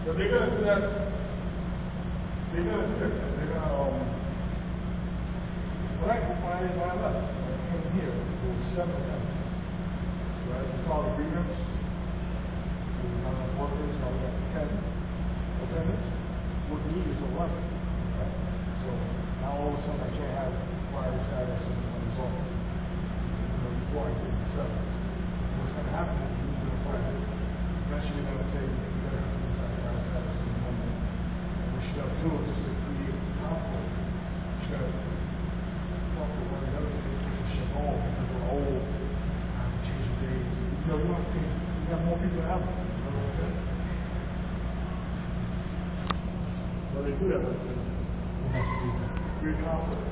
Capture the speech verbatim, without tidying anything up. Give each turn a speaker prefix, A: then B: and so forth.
A: So they're gonna do that. They're gonna do it. They're gonna um. When I when I, when I left, when I came here, there was seven attendants. Right? We call agreements. We have workers. Now we got ten attendants. What we need is eleven. Right? So now all of a sudden I can't have Friday, Saturday, Sunday, Monday, off. You know, before I get to seven. What's gonna happen is you're gonna Friday. Eventually you're gonna say you gotta have to decide Friday, Saturday, Sunday, Monday. And what you gotta do is just to create conflict. You gotta talk with one another to get this shit on because we're old. I have to change the days. You know, you want to think you got more people out there. You know what I'm saying? Well, they do that, but it has to be great conflict.